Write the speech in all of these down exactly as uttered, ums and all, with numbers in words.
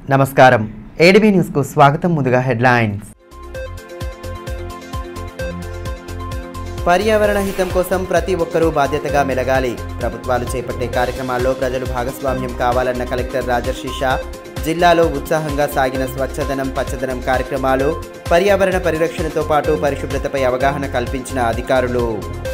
నమస్కారం ADB news కు స్వాగతం. ముందుగా హెడ్లైన్స్. పర్యావరణ హితం కోసం ప్రతి ఒక్కరూ బాధ్యతగా మెలగాలి. ప్రభుత్వాలు చేపట్టే కార్యక్రమాల్లో ప్రజలు భాగస్వామ్యం కావాలన్న కలెక్టర్ రాజర్షి షా. జిల్లాలో ఉత్సాహంగా సాగిన స్వచ్ఛదనం పచ్చదనం కార్యక్రమాలు. పర్యావరణ పరిరక్షణతో పాటు పరిశుభ్రతపై అవగాహన కల్పించిన అధికారులు.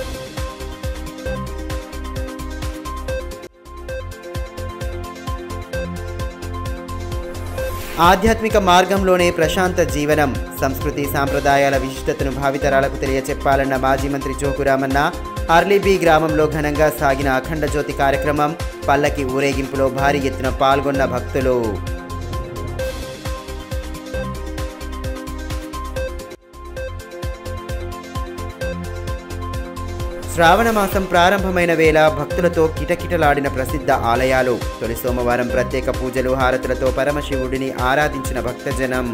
ఆధ్యాత్మిక మార్గంలోనే ప్రశాంత జీవనం. సంస్కృతి సాంప్రదాయాల విశిష్టతను భావితరాలకు తెలియచెప్పాలన్న మాజీ మంత్రి జోగు రామన్న. అర్లీబీ గ్రామంలో ఘనంగా సాగిన అఖండ జ్యోతి కార్యక్రమం. పల్లకి ఊరేగింపులో భారీ ఎత్తున పాల్గొన్న భక్తులు. శ్రావణ మాసం ప్రారంభమైన వేళ భక్తులతో కిటకిటలాడిన ప్రసిద్ధ ఆలయాలు. తొలి సోమవారం ప్రత్యేక పూజలు హారతులతో పరమశివుడిని ఆరాధించిన భక్తజనం.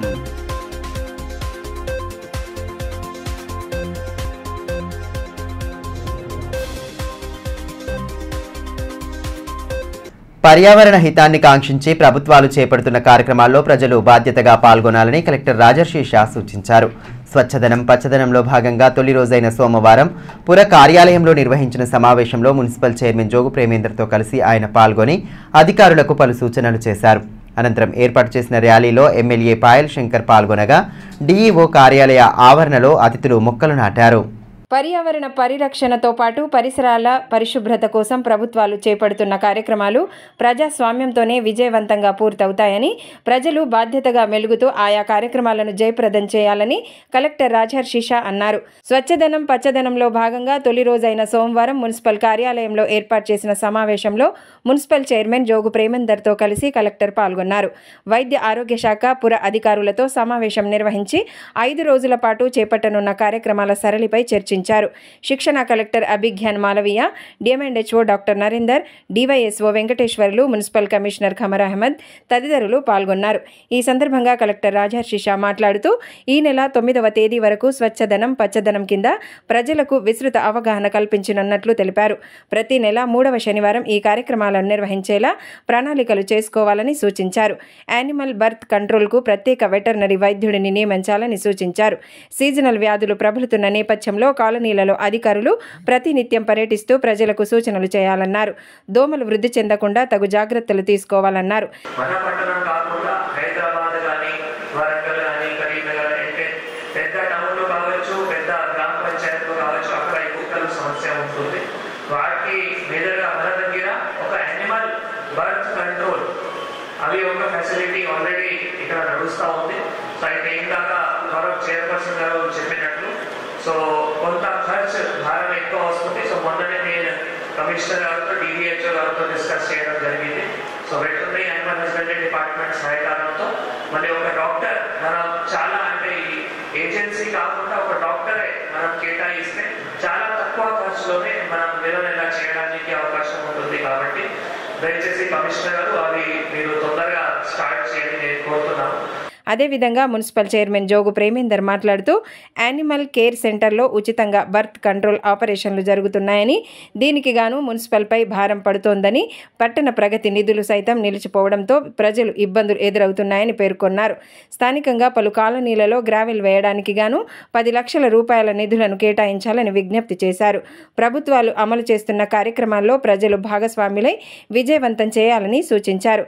పర్యావరణ హితాన్ని కాంక్షించి ప్రభుత్వాలు చేపడుతున్న కార్యక్రమాల్లో ప్రజలు బాధ్యతగా పాల్గొనాలని కలెక్టర్ రాజర్షి షా సూచించారు. స్వచ్ఛదనం పచ్చదనంలో భాగంగా తొలి రోజైన సోమవారం పుర కార్యాలయంలో నిర్వహించిన సమావేశంలో మున్సిపల్ చైర్మన్ జోగు ప్రేమేందర్తో కలిసి ఆయన పాల్గొని అధికారులకు పలు సూచనలు చేశారు. అనంతరం ఏర్పాటు చేసిన ర్యాలీలో ఎమ్మెల్యే పాయల్ శంకర్ పాల్గొనగా డీఈఓ కార్యాలయ ఆవరణలో అతిథులు మొక్కలు నాటారు. పర్యావరణ పరిరక్షణతో పాటు పరిసరాల పరిశుభ్రత కోసం ప్రభుత్వాలు చేపడుతున్న కార్యక్రమాలు ప్రజాస్వామ్యంతోనే విజయవంతంగా పూర్తవుతాయని, ప్రజలు బాధ్యతగా మెలుగుతూ ఆయా కార్యక్రమాలను జయప్రదం చేయాలని కలెక్టర్ రాజర్షి షా అన్నారు. స్వచ్ఛదనం పచ్చదనంలో భాగంగా తొలి రోజైన సోమవారం మున్సిపల్ కార్యాలయంలో ఏర్పాటు చేసిన సమావేశంలో మున్సిపల్ చైర్మన్ జోగు ప్రేమేందర్తో కలిసి కలెక్టర్ పాల్గొన్నారు. వైద్య ఆరోగ్య శాఖ పుర అధికారులతో సమావేశం నిర్వహించి ఐదు రోజుల పాటు చేపట్టనున్న కార్యక్రమాల సరళిపై చర్చించారు. శిక్షణ collector Abhigyan Malviya, DMHO doctor Narender, DYSO Venkateshwarlu, municipal commissioner Khamar Ahmed తదితరులు పాల్గొన్నారు. ఈ సందర్భంగా కలెక్టర్ రాజర్షి షా మాట్లాడుతూ ఈ నెల తొమ్మిదవ తేదీ వరకు స్వచ్ఛదనం పచ్చదనం కింద ప్రజలకు విస్తృత అవగాహన కల్పించనున్నట్లు తెలిపారు. ప్రతి నెల మూడవ శనివారం ఈ కార్యక్రమాలను నిర్వహించేలా ప్రణాళికలు చేసుకోవాలని సూచించారు. యానిమల్ బర్త్ కంట్రోల్కు ప్రత్యేక వెటర్నరీ వైద్యుడిని నియమించాలని సూచించారు. సీజనల్ వ్యాధులు ప్రబలుతున్న నేపథ్యంలో కాలనీలలో అధికారులు ప్రతినిత్యం పర్యటిస్తూ ప్రజలకు సూచనలు చేయాలన్నారు. దోమలు వృద్ధి చెందకుండా తగు జాగ్రత్తలు తీసుకోవాలన్నారు. అవి ఒక ఫెసిలిటీ ఆల్రెడీ ఇక్కడ నడుస్తూ ఉంది. సో అయితే ఇందాక గౌరవ చైర్పర్సన్ గారు చెప్పినట్లు సో కొంత ఖర్చు భారం ఎక్కువ వస్తుంది. సో మొన్ననే నేను కమిషనర్ గారితో డివిహెచ్ఓ గారితో డిస్కస్ చేయడం జరిగింది. So veterinary animal husbandry department సహకారంతో మళ్ళీ ఒక డాక్టర్ మనం చాలా అంటే ఈ ఏజెన్సీ కాకుండా ఒక డాక్టరే మనం కేటాయిస్తే చాలా తక్కువ ఖర్చులోనే మనం నిర్వహణ చేయడానికి అవకాశం ఉంటుంది. కాబట్టి దయచేసి కమిషనర్ గారు అవి మీరు తొందరగా స్టార్ట్ చేయండి నేను కోరుతున్నాను. అదేవిధంగా మున్సిపల్ చైర్మన్ జోగు ప్రేమేందర్ మాట్లాడుతూ యానిమల్ కేర్ సెంటర్లో ఉచితంగా బర్త్ కంట్రోల్ ఆపరేషన్లు జరుగుతున్నాయని, దీనికి గాను మున్సిపల్పై భారం పడుతోందని, పట్టణ ప్రగతి నిధులు సైతం నిలిచిపోవడంతో ప్రజలు ఇబ్బందులు ఎదురవుతున్నాయని పేర్కొన్నారు. స్థానికంగా పలు కాలనీలలో గ్రావెల్ వేయడానికి గాను పది లక్షల రూపాయల నిధులను కేటాయించాలని విజ్ఞప్తి చేశారు. ప్రభుత్వాలు అమలు చేస్తున్న కార్యక్రమాల్లో ప్రజలు భాగస్వాములై విజయవంతం చేయాలని సూచించారు.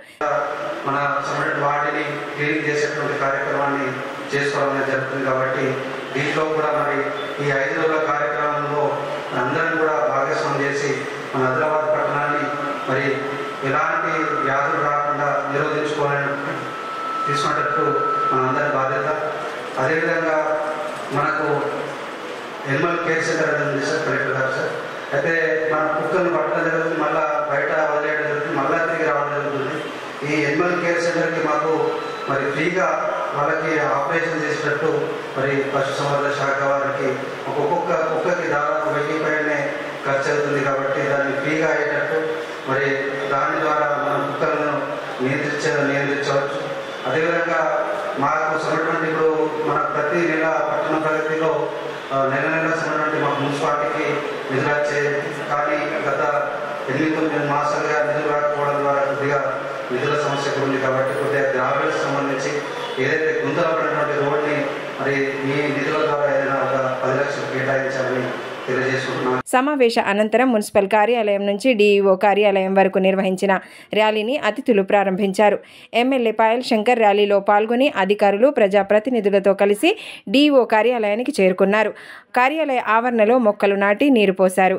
కార్యక్రమాన్ని చేసుకోవడం జరుగుతుంది. కాబట్టి దీంట్లో కూడా మరి ఈ ఐదు రోజుల కార్యక్రమంలో అందరం కూడా భాగస్వామ్యం చేసి మన ఆదిలాబాద్ పట్టణాన్ని మరి ఎలాంటి వ్యాధులు రాకుండా నిరోధించుకోవాలని తీసుకున్నట్టు మన అందరి బాధ్యత. అదేవిధంగా మనకు ఎనిమల్ కేర్ సెంటర్ అనేది ఉంది సార్ కలెక్టర్ గారు సార్. అయితే మన కుక్కలను పట్టడం జరుగుతుంది, మళ్ళీ బయట వదిలేయడం జరుగుతుంది, మళ్ళీ తిరిగి రావడం జరుగుతుంది. ఈ ఎనిమల్ కేర్ సెంటర్కి మాకు మరి ఫ్రీగా వాళ్ళకి ఆపరేషన్ చేసినట్టు మరి పశుసంవర్ధక శాఖ వారికి ఒక్కొక్క కుక్కకి దాదాపు వెయ్యి పైనే ఖర్చు అవుతుంది. కాబట్టి దాన్ని ఫ్రీగా అయ్యేటట్టు మరి దాని ద్వారా మనం కుక్కలను నియంత్రించ నియంత్రించవచ్చు. అదేవిధంగా మాకు సమటువంటి ఇప్పుడు మన ప్రతి నెల పట్టణ ప్రగతిలో నెల నెల సమటువంటి మాకు మున్సిపాలిటీకి నిధులు వచ్చే కానీ గత ఎనిమిది తొమ్మిది మాసాలుగా నిధులు రాకపోవడం ద్వారా కొద్దిగా నిధుల సమస్య కూడా ఉంది కాబట్టి కొద్దిగా గ్రామాలకు సంబంధించి ఏదైతే గుంతలు పడినటువంటి రోడ్ని మరి మీ నిధుల ద్వారా ఏదైనా ఒక పది లక్షలు కేటాయించాలని తెలియజేసుకుంటున్నాను. సమావేశ అనంతరం మున్సిపల్ కార్యాలయం నుంచి డీఈఓ కార్యాలయం వరకు నిర్వహించిన ర్యాలీని అతిథులు ప్రారంభించారు. ఎమ్మెల్యే పాయల్ శంకర్ ర్యాలీలో పాల్గొని అధికారులు ప్రజాప్రతినిధులతో కలిసి డీఈఓ కార్యాలయానికి చేరుకున్నారు. కార్యాలయ ఆవరణలో మొక్కలు నాటి నీరు పోశారు.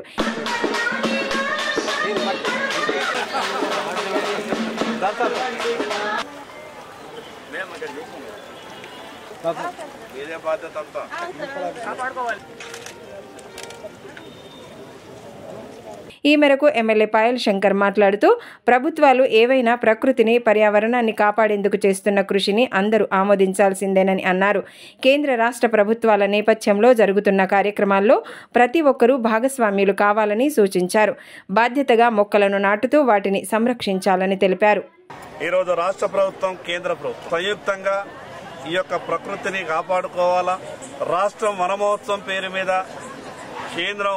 ఈ మేరకు ఎమ్మెల్యే పాయల్ శంకర్ మాట్లాడుతూ ప్రభుత్వాలు ఏవైనా ప్రకృతిని పర్యావరణాన్ని కాపాడేందుకు చేస్తున్న కృషిని అందరూ ఆమోదించాల్సిందేనని అన్నారు. కేంద్ర రాష్ట్ర ప్రభుత్వాల నేపథ్యంలో జరుగుతున్న కార్యక్రమాల్లో ప్రతి ఒక్కరూ భాగస్వామ్యులు కావాలని సూచించారు. బాధ్యతగా మొక్కలను నాటుతూ వాటిని సంరక్షించాలని తెలిపారు. ఈరోజు రాష్ట్ర ప్రభుత్వం కేంద్ర ప్రభుత్వం సంయుక్తంగా ఈ యొక్క ప్రకృతిని కాపాడుకోవాలా. రాష్ట్రం వనమహోత్సవం పేరు మీద కేంద్రం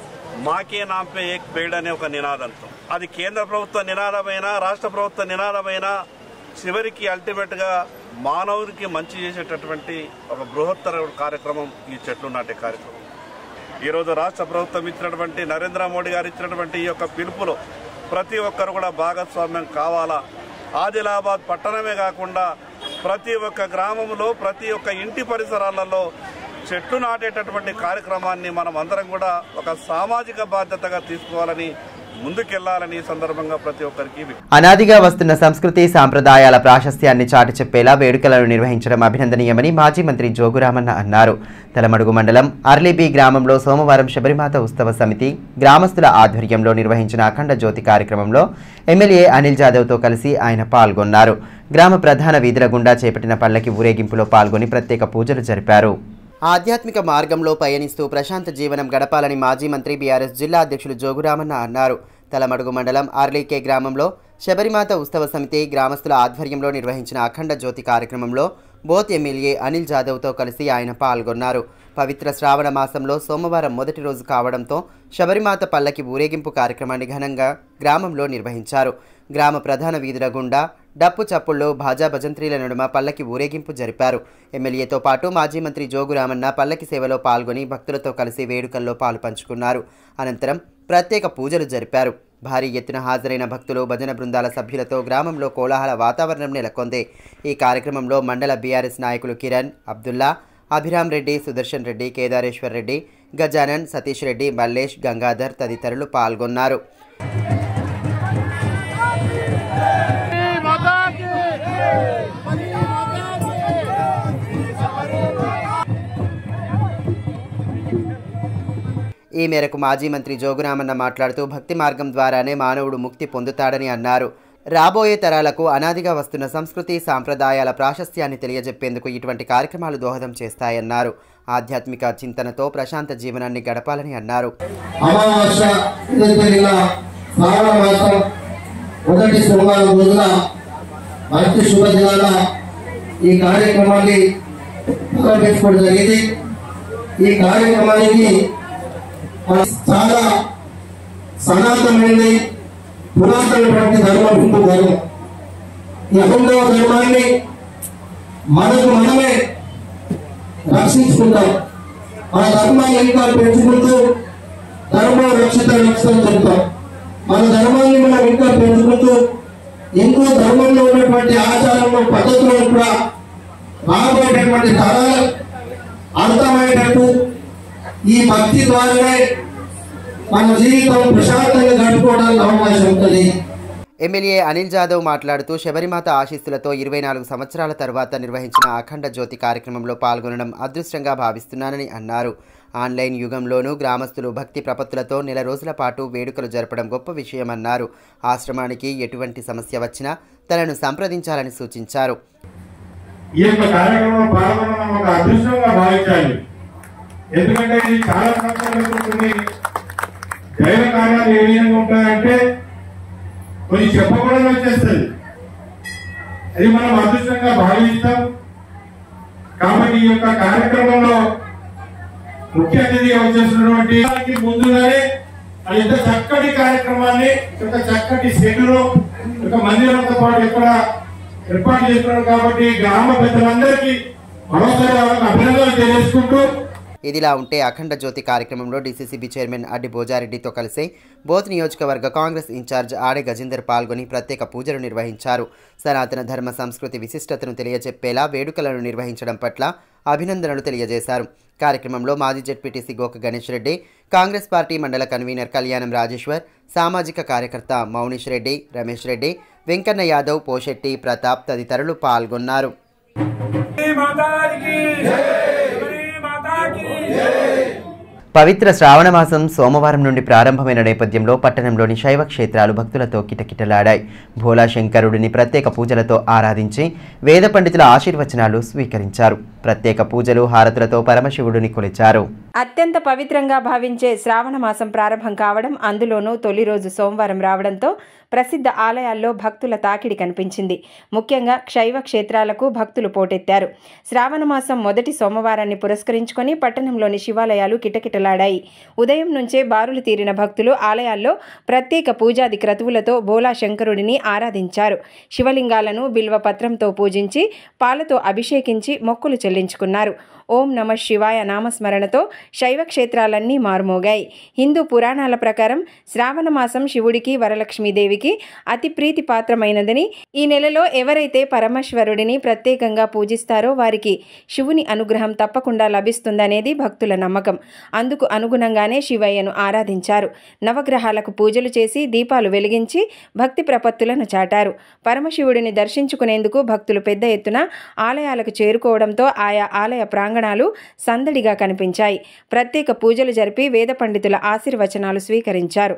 మాకే నాంపే ఏక్ పేడ్ అనే ఒక నినాదంతో, అది కేంద్ర ప్రభుత్వ నినాదమైన రాష్ట్ర ప్రభుత్వ నినాదమైన చివరికి అల్టిమేట్ గా మానవుడికి మంచి చేసేటటువంటి ఒక బృహత్తర కార్యక్రమం ఈ చెట్లు నాటే కార్యక్రమం. ఈరోజు రాష్ట్ర ప్రభుత్వం ఇచ్చినటువంటి నరేంద్ర మోడీ గారు ఇచ్చినటువంటి ఈ యొక్క పిలుపులో ప్రతి ఒక్కరు కూడా భాగస్వామ్యం కావాలా. ఆదిలాబాద్ పట్టణమే కాకుండా ప్రతి ఒక్క గ్రామంలో ప్రతి ఒక్క ఇంటి పరిసరాలలో చెట్లు నాటేటటువంటి కార్యక్రమాన్ని మనం అందరం కూడా ఒక సామాజిక బాధ్యతగా తీసుకోవాలని ముందుకెళ్లాలని సందర్భంగా ప్రతి ఒక్కరికి అనాదిగా వస్తున్న సంస్కృతి సాంప్రదాయాల ప్రాశస్త్యాన్ని చాటి చెప్పేలా వేడుకలను నిర్వహించడం అభినందనీయమని మాజీ మంత్రి జోగురామన్న అన్నారు. తలమడుగు మండలం అర్లీబీ గ్రామంలో సోమవారం శబరిమాత ఉత్సవ సమితి గ్రామస్తుల ఆధ్వర్యంలో నిర్వహించిన అఖండ జ్యోతి కార్యక్రమంలో ఎమ్మెల్యే అనిల్ జాదవ్తో కలిసి ఆయన పాల్గొన్నారు. గ్రామ ప్రధాన వీధుల గుండా చేపట్టిన పల్లకి ఊరేగింపులో పాల్గొని ప్రత్యేక పూజలు జరిపారు. ఆధ్యాత్మిక మార్గంలో పయనిస్తూ ప్రశాంత జీవనం గడపాలని మాజీ మంత్రి బీఆర్ఎస్ జిల్లా అధ్యక్షులు జోగురామన్న అన్నారు. తలమడుగు మండలం ఆర్లీకే గ్రామంలో శబరిమాత ఉత్సవ సమితి గ్రామస్తుల ఆధ్వర్యంలో నిర్వహించిన అఖండ జ్యోతి కార్యక్రమంలో బోత్ ఎమ్మెల్యే అనిల్ జాదవ్తో కలిసి ఆయన పాల్గొన్నారు. పవిత్ర శ్రావణ మాసంలో సోమవారం మొదటి రోజు కావడంతో శబరిమాత పల్లకి ఊరేగింపు కార్యక్రమాన్ని ఘనంగా గ్రామంలో నిర్వహించారు. గ్రామ ప్రధాన వీధుల గుండా డప్పు చప్పుల్లో భాజా భజంత్రీల నడుమ పల్లకి ఊరేగింపు జరిపారు. ఎమ్మెల్యేతో పాటు మాజీ మంత్రి జోగురామన్న పల్లకి సేవలో పాల్గొని భక్తులతో కలిసి వేడుకల్లో పాలు పంచుకున్నారు. అనంతరం ప్రత్యేక పూజలు జరిపారు. భారీ ఎత్తున హాజరైన భక్తులు భజన బృందాల సభ్యులతో గ్రామంలో కోలాహల వాతావరణం నెలకొంది. ఈ కార్యక్రమంలో మండల బీఆర్ఎస్ నాయకులు కిరణ్, అబ్దుల్లా, అభిరామ్ రెడ్డి, సుదర్శన్ రెడ్డి, కేదారేశ్వర్ రెడ్డి, గజానన్, సతీష్ రెడ్డి, మల్లేష్, గంగాధర్ తదితరులు పాల్గొన్నారు. ఈ మేరకు మాజీ మంత్రి జోగురామన్న మాట్లాడుతూ భక్తి మార్గం ద్వారానే మానవుడు ముక్తి పొందుతాడని అన్నారు. రాబోయే తరాలకు అనాదిగా వస్తున్న సంస్కృతి సాంప్రదాయాల ప్రాశస్త్యాన్ని తెలియజెప్పేందుకు ఇటువంటి కార్యక్రమాలు దోహదం చేస్తాయన్నారు. ఆధ్యాత్మిక చింతనతో ప్రశాంత జీవనాన్ని గడపాలని అన్నారు. చాలా సనాతనమైనది, పురాతనమైనటువంటి ధర్మం హిందూ ధర్మం. ఈ హైందవ ధర్మాన్ని మనకు మనమే రక్షించుకుంటాం. మన ధర్మాన్ని ఇంకా పెంచుకుంటూ ధర్మం రక్షిత రక్షణ చెప్తాం. మన ధర్మాన్ని మనం ఇంకా పెంచుకుంటూ హిందూ ధర్మంలో ఉన్నటువంటి ఆచారంలో పద్ధతులను కూడా రాబోయేటటువంటి తరాలు అర్థమయ్యేటట్టు ఈ భక్తి ద్వారానే మన జీవితం ప్రశాంతంగా గడుపుకోవడానికి అవకాశం ఉంటుంది. ఎమ్మెల్యే అనిల్ జాదవ్ మాట్లాడుతూ శబరిమాత ఆశీస్సులతో ఇరవై నాలుగు సంవత్సరాల తర్వాత నిర్వహించిన అఖండ జ్యోతి కార్యక్రమంలో పాల్గొనడం అదృష్టంగా భావిస్తున్నానని అన్నారు. ఆన్లైన్ యుగంలోనూ గ్రామస్తులు భక్తి ప్రపత్తులతో నెల రోజుల పాటు వేడుకలు జరపడం గొప్ప విషయమన్నారు. ఆశ్రమానికి ఎటువంటి సమస్య వచ్చినా తనను సంప్రదించాలని సూచించారు. ఈ యొక్క కార్యక్రమంలో పాల్గొనడం ఒక అదృష్టంగా భావించాలి. ఎందుకంటే ఇది చాలా సంవత్సరాలు దైవ కార్యాలు ఏ విధంగా ఉంటాయంటే కొన్ని చెప్పకూడదు వచ్చేస్తుంది. అది మనం అదృష్టంగా భావిస్తాం. కాబట్టి ఈ యొక్క కార్యక్రమంలో ముఖ్య అతిథిగా వచ్చేసినటువంటి ముందుగానే ఇంత చక్కటి కార్యక్రమాన్ని ఇంత చక్కటి సెట్లో ఒక మందిరంతో పాటు ఇక్కడ ఏర్పాటు చేస్తున్నారు కాబట్టి గ్రామ పెద్దలందరికీ మరోసారి వాళ్ళకి అభినందనలు తెలియజేసుకుంటూ ఇదిలా ఉంటే అఖండ జ్యోతి కార్యక్రమంలో డీసీసీబీ చైర్మన్ అడ్డి భోజారెడ్డితో కలిసి బోధ్ నియోజకవర్గ కాంగ్రెస్ ఇన్ఛార్జ్ ఆడే గజేందర్ పాల్గొని ప్రత్యేక పూజలు నిర్వహించారు. సనాతన ధర్మ సంస్కృతి విశిష్టతను తెలియజెప్పేలా వేడుకలను నిర్వహించడం పట్ల అభినందనలు తెలియజేశారు. కార్యక్రమంలో మాజీ ZPTC Goka Ganesh Reddy, Congress party మండల కన్వీనర్ కళ్యాణం రాజేశ్వర్, సామాజిక కార్యకర్త మౌనిష్ రెడ్డి, రమేష్ రెడ్డి, వెంకన్న యాదవ్, పోషెట్టి, ప్రతాప్ తదితరులు పాల్గొన్నారు. పవిత్ర శ్రావణ మాసం సోమవారం నుండి ప్రారంభమైన నేపథ్యంలో పట్టణంలోని శైవ క్షేత్రాలు భక్తులతో కిటకిటలాడాయి. భోలా శంకరుడిని ప్రత్యేక పూజలతో ఆరాధించి వేద పండితుల ఆశీర్వచనాలు స్వీకరించారు. ప్రత్యేక పూజలు, హారతులతో పరమశివుడిని కొలిచారు. అత్యంత పవిత్రంగా భావించే శ్రావణ మాసం ప్రారంభం కావడం, అందులోనూ తొలి రోజు సోమవారం రావడంతో ప్రసిద్ధ ఆలయాల్లో భక్తుల తాకిడి కనిపించింది. ముఖ్యంగా శైవ క్షేత్రాలకు భక్తులు పోటెత్తారు. శ్రావణ మాసం మొదటి సోమవారాన్ని పురస్కరించుకొని పట్టణంలోని శివాలయాలు కిటకిటలాడాయి. ఉదయం నుంచే బారులు తీరిన భక్తులు ఆలయాల్లో ప్రత్యేక పూజాది క్రతువులతో భోలా శంకరుడిని ఆరాధించారు. శివలింగాలను బిల్వపత్రంతో పూజించి పాలతో అభిషేకించి మొక్కులు చెల్లించుకున్నారు. ఓం నమ శివాయ నామస్మరణతో శైవ క్షేత్రాలన్నీ మారుమోగాయి. హిందూ పురాణాల ప్రకారం శ్రావణ మాసం శివుడికి, వరలక్ష్మీదేవికి అతి ప్రీతి పాత్రమైనదని, ఈ నెలలో ఎవరైతే పరమేశ్వరుడిని ప్రత్యేకంగా పూజిస్తారో వారికి శివుని అనుగ్రహం తప్పకుండా లభిస్తుందనేది భక్తుల నమ్మకం. అందుకు అనుగుణంగానే శివయ్యను ఆరాధించారు. నవగ్రహాలకు పూజలు చేసి దీపాలు వెలిగించి భక్తి ప్రపత్తులను చాటారు. పరమశివుడిని దర్శించుకునేందుకు భక్తులు పెద్ద ఎత్తున ఆలయాలకు చేరుకోవడంతో ఆయా ఆలయ ప్రాంగ ప్రాంగణాలు సందడిగా కనిపించాయి. ప్రత్యేక పూజలు జరిపి వేద పండితుల ఆశీర్వచనాలు స్వీకరించారు.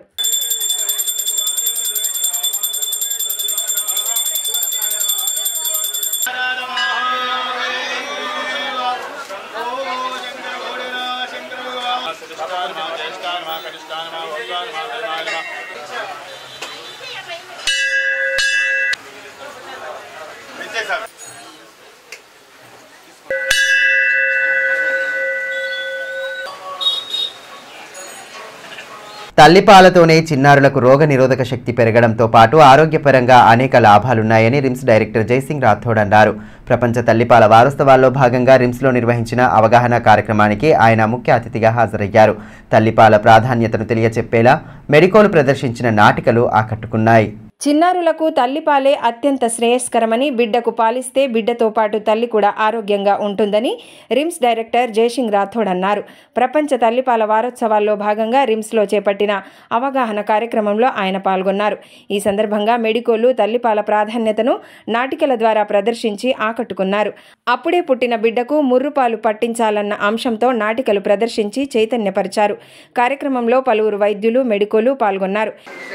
తల్లిపాలతోనే చిన్నారులకు రోగ నిరోధక శక్తి పెరగడంతో పాటు ఆరోగ్యపరంగా అనేక లాభాలున్నాయని రిమ్స్ డైరెక్టర్ జైసింగ్ రాథోడ్ అన్నారు. ప్రపంచ తల్లిపాల వారోత్సవాల్లో భాగంగా రిమ్స్లో నిర్వహించిన అవగాహన కార్యక్రమానికి ఆయన ముఖ్య అతిథిగా హాజరయ్యారు. తల్లిపాల ప్రాధాన్యతను తెలియచెప్పేలా మెడికోలు ప్రదర్శించిన నాటికలు ఆకట్టుకున్నాయి. చిన్నారులకు తల్లిపాలే అత్యంత శ్రేయస్కరమని, బిడ్డకు పాలిస్తే బిడ్డతో పాటు తల్లి కూడా ఆరోగ్యంగా ఉంటుందని రిమ్స్ డైరెక్టర్ జైసింగ్ రాథోడ్ అన్నారు. ప్రపంచ తల్లిపాల వారోత్సవాల్లో భాగంగా రిమ్స్లో చేపట్టిన అవగాహన కార్యక్రమంలో ఆయన పాల్గొన్నారు. ఈ సందర్భంగా మెడికోలు తల్లిపాల ప్రాధాన్యతను నాటికల ద్వారా ప్రదర్శించి ఆకట్టుకున్నారు. అప్పుడే పుట్టిన బిడ్డకు ముర్రుపాలు పట్టించాలన్న అంశంతో నాటికలు ప్రదర్శించి చైతన్యపరిచారు. కార్యక్రమంలో పలువురు వైద్యులు, మెడికోలు పాల్గొన్నారు.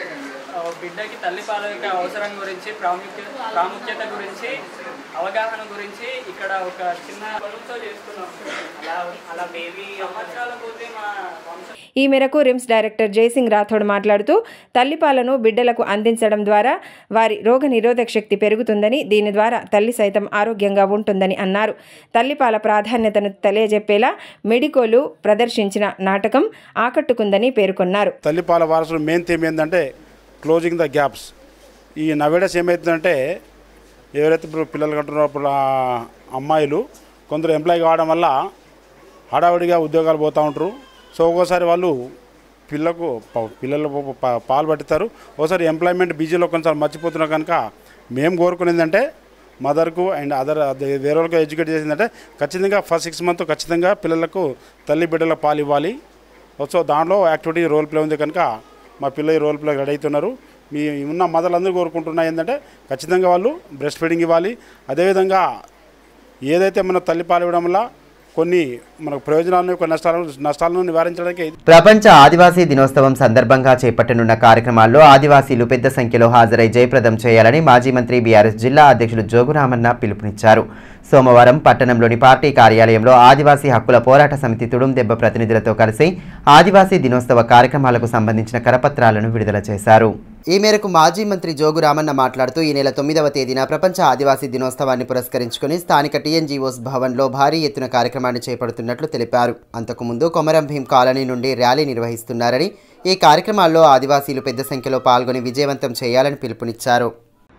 బిడ్డకి తల్లిపాల యొక్క అవసరం గురించి, ప్రాముఖ్య ప్రాముఖ్యత గురించి, అవగాహన గురించి ఇక్కడ ఒక చిన్న పలుతో చేస్తున్నాం. అలా అలా బేబీ సంవత్సరాల పోతే మా ఈ మేరకు రిమ్స్ డైరెక్టర్ జైసింగ్ రాథోడ్ మాట్లాడుతూ తల్లిపాలను బిడ్డలకు అందించడం ద్వారా వారి రోగ నిరోధక శక్తి పెరుగుతుందని, దీని ద్వారా తల్లి సైతం ఆరోగ్యంగా ఉంటుందని అన్నారు. తల్లిపాల ప్రాధాన్యతను తెలియజెప్పేలా మెడికోలు ప్రదర్శించిన నాటకం ఆకట్టుకుందని పేర్కొన్నారు. తల్లిపాల వారసులు మెయిన్ థీమ్ ఏంటంటే క్లోజింగ్ ద గ్యాప్స్. ఈ నవేడస్ ఏమవుతుందంటే ఎవరైతే ఇప్పుడు పిల్లలు కంటున్నప్పుడు అమ్మాయిలు కొందరు ఎంప్లాయ్ కావడం వల్ల హడావుడిగా ఉద్యోగాలు పోతూ ఉంటారు. సో ఒక్కోసారి వాళ్ళు పిల్లకు పిల్లలు పాలు పట్టుతారు. ఒకసారి ఎంప్లాయ్మెంట్ బిజీలో కొంచెం మర్చిపోతున్నారు. కనుక మేము కోరుకునేది అంటే మదర్కు అండ్ అదర్ వేరే వాళ్ళకి ఎడ్యుకేట్ చేసిందంటే ఖచ్చితంగా ఫస్ట్ సిక్స్ మంత్ ఖచ్చితంగా పిల్లలకు తల్లి బిడ్డల పాలు ఇవ్వాలి. సో దాంట్లో యాక్టివిటీ రోల్ ప్లే ఉంది. కనుక మా పిల్లలు రోల్ ప్లే రెడీ అవుతున్నారు. మీ ఉన్న మదర్లందరూ కోరుకుంటున్నా ఏంటంటే ఖచ్చితంగా వాళ్ళు బ్రెస్ట్ ఫీడింగ్ ఇవ్వాలి. అదేవిధంగా ఏదైతే మన తల్లిపాలు ఇవ్వడం వల్ల కొన్ని మనకు ప్రయోజనాలను, కొన్ని నష్టాలను నష్టాలను నివారించడానికి ప్రపంచ ఆదివాసీ దినోత్సవం సందర్భంగా చేపట్టనున్న కార్యక్రమాల్లో ఆదివాసీలు పెద్ద సంఖ్యలో హాజరై జయప్రదం చేయాలని మాజీ మంత్రి బీఆర్ఎస్ జిల్లా అధ్యక్షులు జోగురామన్న పిలుపునిచ్చారు. సోమవారం పట్టణంలోని పార్టీ కార్యాలయంలో ఆదివాసీ హక్కుల పోరాట సమితి తుడుం దెబ్బ ప్రతినిధులతో కలిసి ఆదివాసీ దినోత్సవ కార్యక్రమాలకు సంబంధించిన కరపత్రాలను విడుదల చేశారు. ఈ మేరకు మాజీ మంత్రి జోగురామన్న మాట్లాడుతూ ఈ నెల తొమ్మిదవ తేదీన ప్రపంచ ఆదివాసీ దినోత్సవాన్ని పురస్కరించుకుని స్థానిక టీఎన్జీఓస్ భవన్లో భారీ ఎత్తున కార్యక్రమాన్ని చేపడుతున్నట్లు తెలిపారు. అంతకుముందు కొమరం భీం కాలనీ నుండి ర్యాలీ నిర్వహిస్తున్నారని, ఈ కార్యక్రమాల్లో ఆదివాసీలు పెద్ద సంఖ్యలో పాల్గొని విజయవంతం చేయాలని పిలుపునిచ్చారు.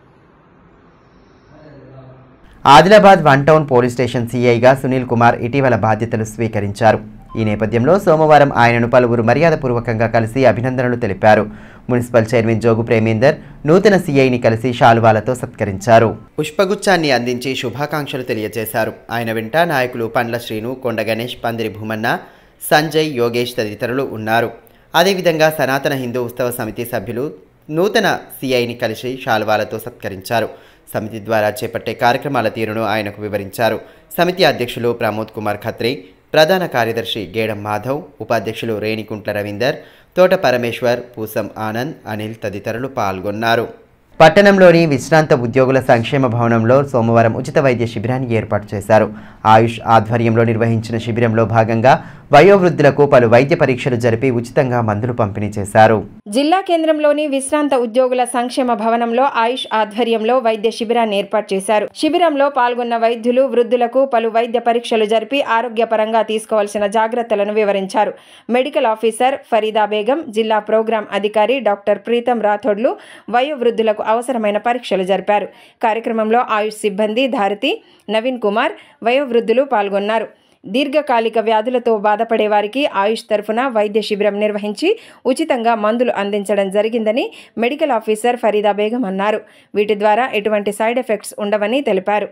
Adilabad one town police station సీఐగా సునీల్ కుమార్ ఇటీవల బాధ్యతలు స్వీకరించారు. ఈ నేపథ్యంలో సోమవారం ఆయనను పలువురు మర్యాదపూర్వకంగా కలిసి అభినందనలు తెలిపారు. మున్సిపల్ చైర్మన్ జోగు ప్రేమేందర్ నూతన సీఐని కలిసి శాలువాలతో సత్కరించారు. పుష్పగుచ్చాన్ని అందించి శుభాకాంక్షలు తెలియజేశారు. ఆయన వెంట నాయకులు పండ్ల శ్రీను, కొండ గణేష్, పందిరి భూమన్న, సంజయ్, యోగేష్ తదితరులు ఉన్నారు. అదేవిధంగా సనాతన హిందూ ఉత్సవ సమితి సభ్యులు నూతన సీఐని కలిసి శాలువాలతో సత్కరించారు. సమితి ద్వారా చేపట్టే కార్యక్రమాల తీరును ఆయనకు వివరించారు. సమితి అధ్యక్షులు ప్రమోద్ కుమార్ ఖత్రి, ప్రధాన కార్యదర్శి గేడం మాధవ్, ఉపాధ్యక్షులు రేణికుంట్ల రవీందర్, తోట పరమేశ్వర్, పూసం ఆనంద్, అనిల్ తదితరులు పాల్గొన్నారు. పట్టణంలోని విశ్రాంత ఉద్యోగుల సంక్షేమ భవనంలో సోమవారం ఉచిత వైద్య శిబిరాన్ని ఏర్పాటు చేశారు. ఆయుష్ ఆధ్వర్యంలో నిర్వహించిన శిబిరంలో భాగంగా వయోవృద్ధులకు పలు వైద్య పరీక్షలు జరిపి ఉచితంగా మందులు పంపిణీ చేశారు. జిల్లా కేంద్రంలోని విశ్రాంత ఉద్యోగుల సంక్షేమ భవనంలో ఆయుష్ ఆధ్వర్యంలో వైద్య శిబిరాన్ని ఏర్పాటు చేశారు. శిబిరంలో పాల్గొన్న వైద్యులు వృద్ధులకు పలు వైద్య పరీక్షలు జరిపి ఆరోగ్యపరంగా తీసుకోవాల్సిన జాగ్రత్తలను వివరించారు. మెడికల్ ఆఫీసర్ ఫరీదా బేగం, జిల్లా ప్రోగ్రాం అధికారి డాక్టర్ ప్రీతం రాథోడ్లు వయోవృద్ధులకు అవసరమైన పరీక్షలు జరిపారు. కార్యక్రమంలో ఆయుష్ సిబ్బంది ధారతి, నవీన్ కుమార్, వయోవృద్ధులు పాల్గొన్నారు. దీర్ఘకాలిక వ్యాధులతో బాధపడే వారికి ఆయుష్ తరఫున వైద్య శిబిరం నిర్వహించి ఉచితంగా మందులు అందించడం జరిగిందని మెడికల్ ఆఫీసర్ ఫరీదా బేగం అన్నారు. వీటి ద్వారా ఎటువంటి సైడ్ ఎఫెక్ట్స్ ఉండవని తెలిపారు.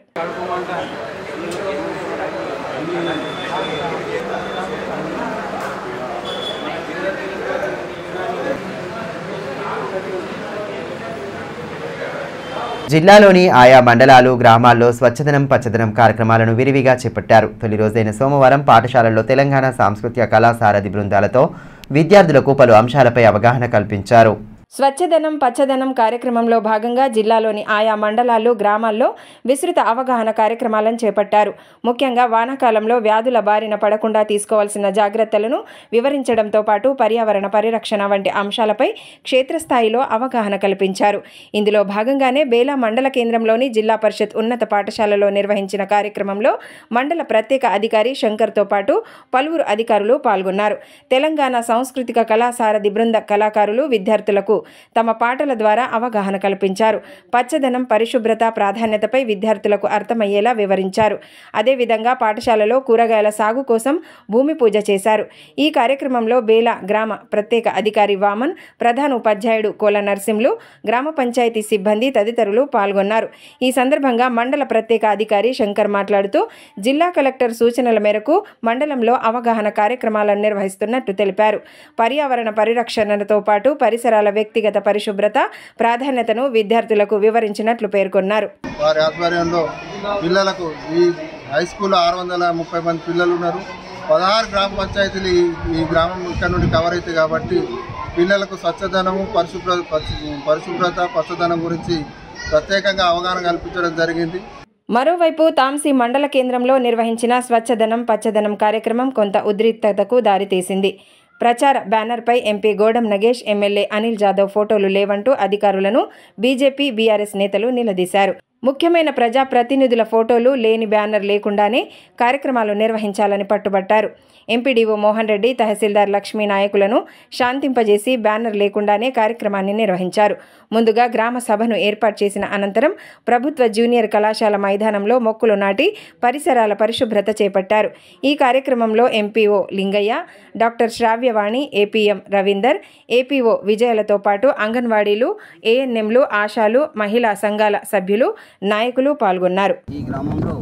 జిల్లాలోని ఆయా మండలాలు, గ్రామాల్లో స్వచ్ఛదనం పచ్చదనం కార్యక్రమాలను విరివిగా చేపట్టారు. తొలి రోజైన సోమవారం పాఠశాలల్లో తెలంగాణ సాంస్కృతిక కళా సారథి బృందాలతో విద్యార్థులకు పలు అంశాలపై అవగాహన కల్పించారు. స్వచ్ఛదనం పచ్చదనం కార్యక్రమంలో భాగంగా జిల్లాలోని ఆయా మండలాలు, గ్రామాల్లో విస్తృత అవగాహన కార్యక్రమాలను చేపట్టారు. ముఖ్యంగా వానాకాలంలో వ్యాధుల బారిన పడకుండా తీసుకోవాల్సిన జాగ్రత్తలను వివరించడంతో పాటు పర్యావరణ పరిరక్షణ వంటి అంశాలపై క్షేత్రస్థాయిలో అవగాహన కల్పించారు. ఇందులో భాగంగానే బేలా మండల కేంద్రంలోని జిల్లా పరిషత్ ఉన్నత పాఠశాలలో నిర్వహించిన కార్యక్రమంలో మండల ప్రత్యేక అధికారి శంకర్తో పాటు పలువురు అధికారులు పాల్గొన్నారు. తెలంగాణ సాంస్కృతిక కళా సారథి బృంద కళాకారులు విద్యార్థులకు తమ పాటల ద్వారా అవగాహన కల్పించారు. పచ్చదనం, పరిశుభ్రత ప్రాధాన్యతపై విద్యార్థులకు అర్థమయ్యేలా వివరించారు. అదేవిధంగా పాఠశాలలో కూరగాయల సాగు కోసం భూమి పూజ చేశారు. ఈ కార్యక్రమంలో బేలా గ్రామ ప్రత్యేక అధికారి వామన్, ప్రధాన ఉపాధ్యాయుడు కోల నర్సింలు, గ్రామ పంచాయతీ సిబ్బంది తదితరులు పాల్గొన్నారు. ఈ సందర్భంగా మండల ప్రత్యేక అధికారి శంకర్ మాట్లాడుతూ జిల్లా కలెక్టర్ సూచనల మేరకు మండలంలో అవగాహన కార్యక్రమాలను నిర్వహిస్తున్నట్టు తెలిపారు. పర్యావరణ పరిరక్షణతో పాటు పరిసరాల వ్యక్తిగత పరిశుభ్రత ప్రాధాన్యతను విద్యార్థులకు వివరించినట్లు పేర్కొన్నారు. వారి ఆధ్వర్యంలో పిల్లలకు ఈ హై స్కూల్లో ఆరు వందల ముప్పై మంది పిల్లలు ఉన్నారు. పదహారు గ్రామ పంచాయతీలు ఈ గ్రామం ఇక్కడ నుండి కవర్ అవుతాయి కాబట్టి పిల్లలకు స్వచ్ఛదనము, పరిశుభ్ర పరిశుభ్రత పచ్చదనం గురించి ప్రత్యేకంగా అవగాహన కల్పించడం జరిగింది. మరోవైపు తాంసీ మండల కేంద్రంలో నిర్వహించిన స్వచ్ఛదనం పచ్చదనం కార్యక్రమం కొంత ఉద్రిక్తతకు దారితీసింది. ప్రచార బ్యానర్పై ఎంపీ గోడం నగేష్, ఎమ్మెల్యే అనిల్ జాదవ్ ఫోటోలు లేవంటూ అధికారులను బీజేపీ, బీఆర్ఎస్ నేతలు నిలదీశారు. ముఖ్యమైన ప్రజాప్రతినిధుల ఫోటోలు లేని బ్యానర్ లేకుండానే కార్యక్రమాలు నిర్వహించాలని పట్టుబట్టారు. ఎంపీడీఓ మోహన్ రెడ్డి, తహసీల్దార్ లక్ష్మీ నాయకులను శాంతింపజేసి బ్యానర్ లేకుండానే కార్యక్రమాన్ని నిర్వహించారు. ముందుగా గ్రామ సభను ఏర్పాటు చేసిన అనంతరం ప్రభుత్వ జూనియర్ కళాశాల మైదానంలో మొక్కలు నాటి పరిసరాల పరిశుభ్రత చేపట్టారు. ఈ కార్యక్రమంలో MPO Lingaiah, doctor Sravyavani, APM Ravinder, APO విజయలతో పాటు అంగన్వాడీలు, ఏఎన్ఎంలు, ఆశాలు, మహిళా సంఘాల సభ్యులు, నాయకులు పాల్గొన్నారు. ఈ గ్రామంలో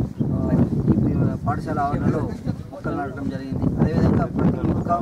పాఠశాల ఆవరణలో మొక్కలు నాటడం జరిగింది. అదేవిధంగా ప్రతి మొక్క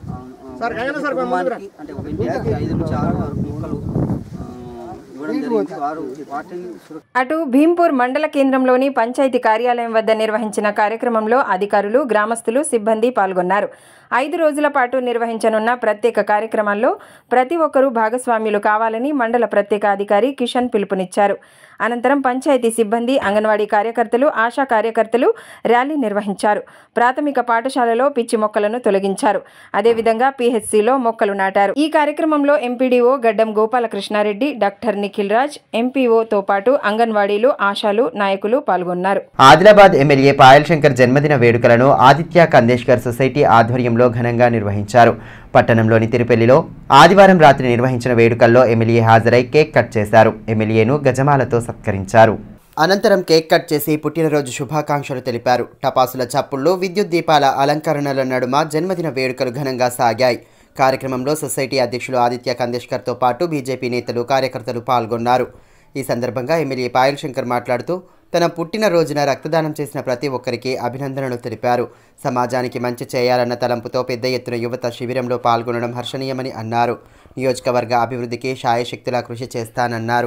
కుటుంబానికి అంటే ఒక ఇంటికి ఐదు నుంచి ఆరు వరకు మొక్కలు ఇవ్వడం జరిగింది. వారు వాటిని అటు భీంపూర్ మండల కేంద్రంలోని పంచాయతీ కార్యాలయం వద్ద నిర్వహించిన కార్యక్రమంలో అధికారులు, గ్రామస్తులు, సిబ్బంది పాల్గొన్నారు. ఐదు రోజుల పాటు నిర్వహించనున్న ప్రత్యేక కార్యక్రమాల్లో ప్రతి ఒక్కరూ భాగస్వామ్యులు కావాలని మండల ప్రత్యేక అధికారి కిషన్ పిలుపునిచ్చారు. అనంతరం పంచాయతీ సిబ్బంది, అంగన్వాడీ కార్యకర్తలు, ఆశా కార్యకర్తలు ర్యాలీ నిర్వహించారు. ప్రాథమిక పాఠశాలలో పిచ్చి మొక్కలను తొలగించారు. అదేవిధంగా పీహెచ్సీలో మొక్కలు నాటారు. ఈ కార్యక్రమంలో ఎంపీడీఓ గడ్డం గోపాలకృష్ణారెడ్డి, డాక్టర్ నిఖిల్ రాజ్, ఎంపీఓతో పాటు అంగన్వాడీలు, ఆశాలు, నాయకులు పాల్గొన్నారు. ఆదిలాబాద్ ఎమ్మెల్యే పాయల్ శంకర్ జన్మదిన వేడుకలను ఆదిత్య కందేష్కర్ సొసైటీ ఆధ్వర్యంలో ఘనంగా నిర్వహించారు. పట్టణంలోని తిరుపల్లిలో ఆదివారం రాత్రి నిర్వహించిన వేడుకల్లో ఎమ్మెల్యే హాజరై కేక్ కట్ చేశారు. ఎమ్మెల్యేను గజమాలతో సత్కరించారు. అనంతరం కేక్ కట్ చేసి పుట్టినరోజు శుభాకాంక్షలు తెలిపారు. టపాసుల చప్పుళ్లు, విద్యుత్ దీపాల అలంకరణల నడుమ జన్మదిన వేడుకలు ఘనంగా సాగాయి. కార్యక్రమంలో సొసైటీ అధ్యక్షులు ఆదిత్య కందేష్కర్తో పాటు బీజేపీ నేతలు, కార్యకర్తలు పాల్గొన్నారు. ఈ సందర్భంగా ఎమ్మెల్యే పాయల్ శంకర్ మాట్లాడుతూ తన పుట్టినరోజున రక్తదానం చేసిన ప్రతి ఒక్కరికి అభినందనలు తెలిపారు. సమాజానికి మంచి చేయాలన్న తలంపుతో పెద్ద ఎత్తున యువత శిబిరంలో పాల్గొనడం హర్షణీయమని అన్నారు. నియోజకవర్గ అభివృద్ధికి శాయశక్తులా కృషి చేస్తానన్నారు.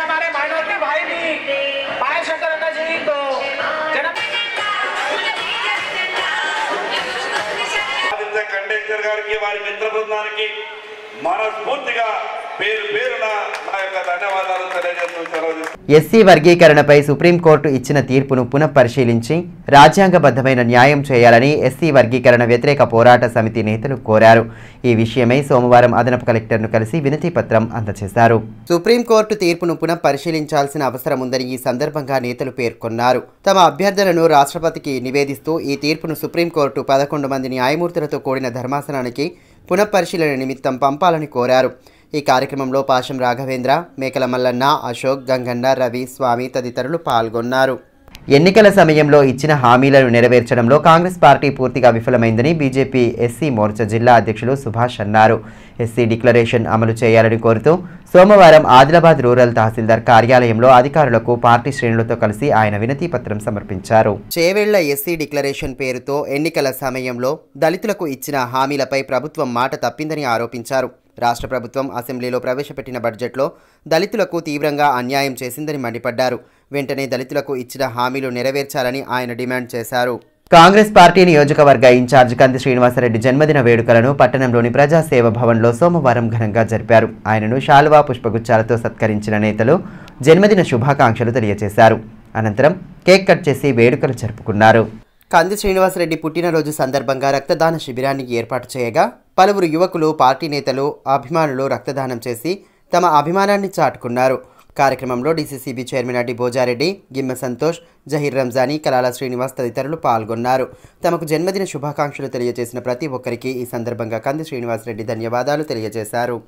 వారి మిత్ర బృందానికి మనస్ఫూర్తిగా పేరు పేరున నా యొక్క ధన్యవాదాలు తెలియజేస్తున్నాను. ఎస్సీ వర్గీకరణపై సుప్రీంకోర్టు ఇచ్చిన తీర్పును పునఃపరిశీలించి రాజ్యాంగబద్ధమైన న్యాయం చేయాలని ఎస్సీ వర్గీకరణ వ్యతిరేక పోరాట సమితి నేతలు కోరారు. ఈ విషయమై సోమవారం అదనపు కలెక్టర్ను కలిసి వినతి పత్రం అందజేశారు. సుప్రీంకోర్టు తీర్పును పునఃపరిశీలించాల్సిన అవసరం ఉందని ఈ సందర్భంగా నేతలు పేర్కొన్నారు. తమ అభ్యర్థనను రాష్ట్రపతికి నివేదిస్తూ ఈ తీర్పును సుప్రీంకోర్టు పదకొండు మంది న్యాయమూర్తులతో కూడిన ధర్మాసనానికి పునఃపరిశీలన నిమిత్తం పంపాలని కోరారు. ఈ కార్యక్రమంలో పాశం రాఘవేంద్ర, మేకల మల్లన్న, అశోక్, గంగన్న, రవి, స్వామి తదితరులు పాల్గొన్నారు. ఎన్నికల సమయంలో ఇచ్చిన హామీలను నెరవేర్చడంలో కాంగ్రెస్ పార్టీ పూర్తిగా విఫలమైందని బీజేపీ ఎస్సీ మోర్చా జిల్లా అధ్యక్షులు సుభాష్ అన్నారు. ఎస్సీ డిక్లరేషన్ అమలు చేయాలని కోరుతూ సోమవారం ఆదిలాబాద్ రూరల్ తహసీల్దార్ కార్యాలయంలో అధికారులకు పార్టీ శ్రేణులతో కలిసి ఆయన వినతి పత్రం సమర్పించారు. చేవేళ్ల ఎస్సీ డిక్లరేషన్ పేరుతో ఎన్నికల సమయంలో దళితులకు ఇచ్చిన హామీలపై ప్రభుత్వం మాట తప్పిందని ఆరోపించారు. రాష్ట్ర ప్రభుత్వం అసెంబ్లీలో ప్రవేశపెట్టిన బడ్జెట్లో దళితులకు తీవ్రంగా అన్యాయం చేసిందని మండిపడ్డారు. వెంటనే దళితులకు ఇచ్చిన హామీలు నెరవేర్చాలని ఆయన డిమాండ్ చేశారు. కాంగ్రెస్ పార్టీ నియోజకవర్గ ఇన్ఛార్జ్ కంది శ్రీనివాసరెడ్డి జన్మదిన వేడుకలను పట్టణంలోని ప్రజాసేవ భవన్లో సోమవారం ఘనంగా జరిపారు. ఆయనను శాలువా, పుష్పగుచ్చాలతో సత్కరించిన నేతలు జన్మదిన శుభాకాంక్షలు తెలియజేశారు. అనంతరం కేక్ కట్ చేసి వేడుకలు జరుపుకున్నారు. కంది శ్రీనివాసరెడ్డి పుట్టినరోజు సందర్భంగా రక్తదాన శిబిరానికి ఏర్పాటు చేయగా పలువురు యువకులు, పార్టీ నేతలు, అభిమానులు రక్తదానం చేసి తమ అభిమానాన్ని చాటుకున్నారు. కార్యక్రమంలో డీసీసీబీ చైర్మన్ అడ్డి భోజారెడ్డి, గిమ్మ సంతోష్, జహీర్ రంజానీ, కలాల శ్రీనివాస్ తదితరులు పాల్గొన్నారు. తమకు జన్మదిన శుభాకాంక్షలు తెలియజేసిన ప్రతి ఒక్కరికి ఈ సందర్భంగా కంది శ్రీనివాసరెడ్డి ధన్యవాదాలు తెలియజేశారు.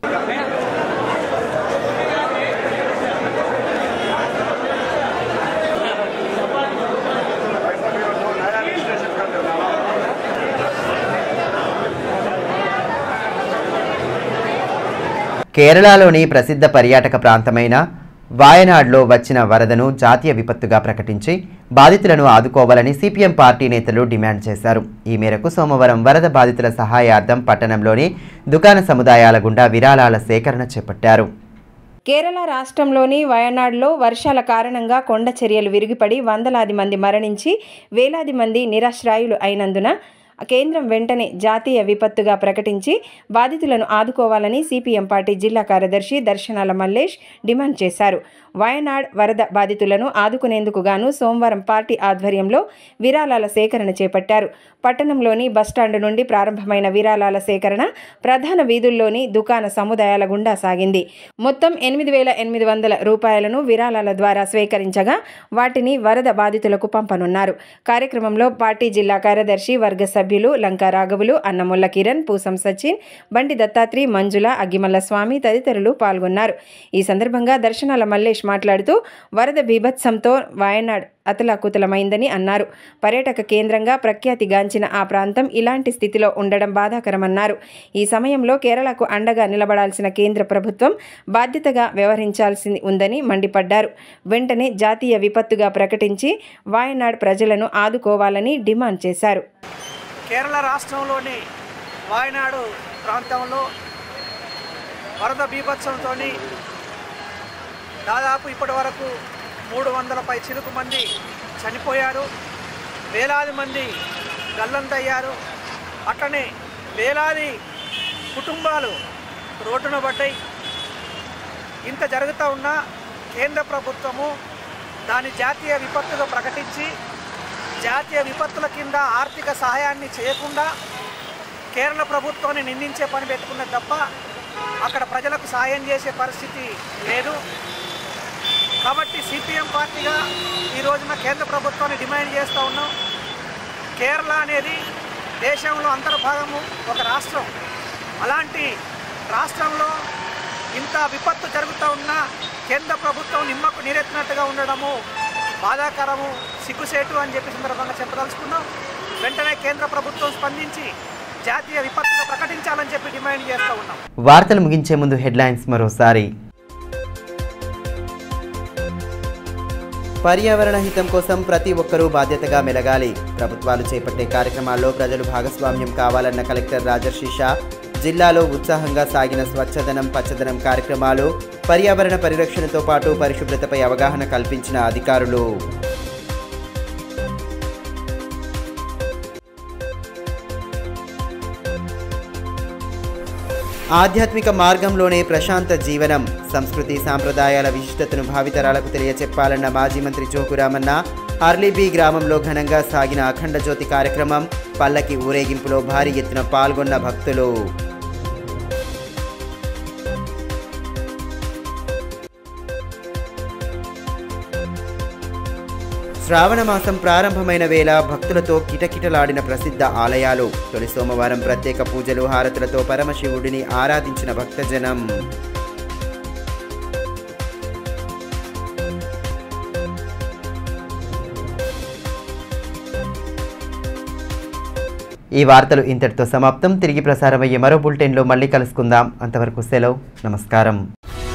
కేరళలోని ప్రసిద్ధ పర్యాటక ప్రాంతమైన వాయనాడ్లో వచ్చిన వరదను జాతీయ విపత్తుగా ప్రకటించి బాధితులను ఆదుకోవాలని సిపిఎం పార్టీ నేతలు డిమాండ్ చేశారు. ఈ మేరకు సోమవారం వరద బాధితుల సహాయార్థం పట్టణంలోని దుకాణ సముదాయాల గుండా విరాళాల సేకరణ చేపట్టారు. కేరళ రాష్ట్రంలోని వయనాడ్లో వర్షాల కారణంగా కొండ చర్యలు విరిగిపడి వందలాది మంది మరణించి వేలాది మంది నిరాశ్రాయులు అయినందున కేంద్రం వెంటనే జాతీయ విపత్తుగా ప్రకటించి బాధితులను ఆదుకోవాలని సిపిఎం పార్టీ జిల్లా కార్యదర్శి దర్శనాల మల్లేష్ డిమాండ్ చేశారు. వయనాడ్ వరద బాధితులను ఆదుకునేందుకు గాను సోమవారం పార్టీ ఆధ్వర్యంలో విరాళాల సేకరణ చేపట్టారు. పట్టణంలోని బస్టాండ్ నుండి ప్రారంభమైన విరాళాల సేకరణ ప్రధాన వీధుల్లోని దుకాణ సముదాయాల గుండా సాగింది. మొత్తం ఎనిమిది వేల ఎనిమిది వందల రూపాయలను విరాళాల ద్వారా స్వీకరించగా వాటిని వరద బాధితులకు పంపనున్నారు. కార్యక్రమంలో పార్టీ జిల్లా కార్యదర్శి వర్గ సభ్యులు లంకా రాఘవులు, అన్నముల్ల కిరణ్, పూసం సచిన్, బండి దత్తాత్రి, మంజుల, అగ్గిమల్ల స్వామి తదితరులు పాల్గొన్నారు. ఈ సందర్భంగా దర్శనాల మల్లేష్ మాట్లాడుతూ వరద బీభత్సంతో వాయనాడ్ అతలాకుతలమైందని అన్నారు. పర్యాటక కేంద్రంగా ప్రఖ్యాతిగాంచిన ఆ ప్రాంతం ఇలాంటి స్థితిలో ఉండడం బాధాకరమన్నారు. ఈ సమయంలో కేరళకు అండగా నిలబడాల్సిన కేంద్ర ప్రభుత్వం బాధ్యతగా వ్యవహరించాల్సి ఉందని మండిపడ్డారు. వెంటనే జాతీయ విపత్తుగా ప్రకటించి వాయనాడ్ ప్రజలను ఆదుకోవాలని డిమాండ్ చేశారు. కేరళ రాష్ట్రంలోని వాయనాడు ప్రాంతంలో వరద బీభత్సంతో దాదాపు ఇప్పటి వరకు మూడు వందల పై చిలుకు మంది చనిపోయారు. వేలాది మంది గల్లంతయ్యారు. అట్లనే వేలాది కుటుంబాలు రోడ్డున పడ్డాయి. ఇంత జరుగుతూ ఉన్న కేంద్ర ప్రభుత్వము దాని జాతీయ విపత్తుగా ప్రకటించి జాతీయ విపత్తుల కింద ఆర్థిక సహాయాన్ని చేయకుండా కేరళ ప్రభుత్వాన్ని నిందించే పని పెట్టుకున్నది తప్ప అక్కడ ప్రజలకు సాయం చేసే పరిస్థితి లేదు. కాబట్టి సిపిఎం పార్టీగా ఈ రోజున కేంద్ర ప్రభుత్వాన్ని డిమాండ్ చేస్తూ ఉన్నాం. కేరళ అనేది దేశంలో అంతర్భాగము, ఒక రాష్ట్రం. అలాంటి రాష్ట్రంలో ఇంత విపత్తు జరుగుతూ ఉన్నా కేంద్ర ప్రభుత్వం నిమ్మకు నీరెత్తినట్టుగా ఉండడము బాధాకరము, సిగ్గుసేటు అని చెప్పి సందర్భంగా చెప్పదలుచుకున్నాం. వెంటనే కేంద్ర ప్రభుత్వం స్పందించి జాతీయ విపత్తుగా ప్రకటించాలని చెప్పి డిమాండ్ చేస్తూ ఉన్నాం. వార్తలు ముగించే ముందు హెడ్లైన్స్ మరోసారి. పర్యావరణ హితం కోసం ప్రతి ఒక్కరూ బాధ్యతగా మెలగాలి. ప్రభుత్వాలు చేపట్టే కార్యక్రమాల్లో ప్రజలు భాగస్వామ్యం కావాలన్న కలెక్టర్ రాజర్షి షా. జిల్లాలో ఉత్సాహంగా సాగిన స్వచ్ఛదనం పచ్చదనం కార్యక్రమాలు. పర్యావరణ పరిరక్షణతో పాటు పరిశుభ్రతపై అవగాహన కల్పించిన అధికారులు. ఆధ్యాత్మిక మార్గంలోనే ప్రశాంత జీవనం. సంస్కృతి సాంప్రదాయాల విశిష్టతను భావితరాలకు తెలియచెప్పాలన్న మాజీ మంత్రి జోగురామన్న. అర్లీబీ గ్రామంలో ఘనంగా సాగిన అఖండ జ్యోతి కార్యక్రమం. పల్లకి ఊరేగింపులో భారీ ఎత్తున పాల్గొన్న భక్తులు. శ్రావణ మాసం ప్రారంభమైన వేళ భక్తులతో కిటకిటలాడిన ప్రసిద్ధ ఆలయాలు. తొలి సోమవారం ప్రత్యేక పూజలు హారతులతో పరమశివుడిని ఆరాధించిన భక్తజనం. ఈ వార్తలు ఇంతటితో సమాప్తం. తిరిగి ప్రసారమయ్యే మరో బులెటిన్లో మళ్ళీ కలుసుకుందాం. అంతవరకు సెలవు. నమస్కారం.